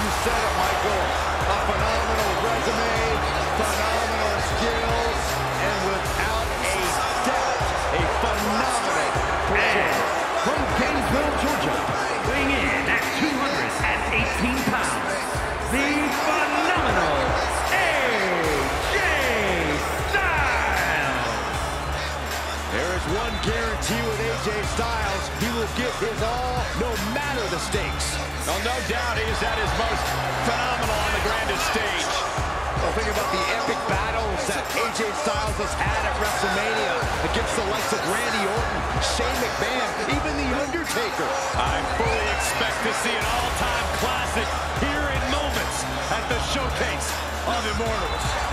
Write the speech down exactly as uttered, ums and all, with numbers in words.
You said it, Michael. A phenomenal resume, phenomenal skills, and without a doubt, a phenomenal performance. From Gainesville, Georgia, weighing in at two hundred eighteen pounds, the phenomenal A J Styles. There is one guarantee with A J Styles. He will give his all, no matter the stakes. Well, no doubt he is at his most phenomenal on the grandest stage. Well, think about the epic battles that A J Styles has had at WrestleMania against the likes of Randy Orton, Shane McMahon, even The Undertaker. I fully expect to see an all-time classic here in moments at the Showcase of Immortals.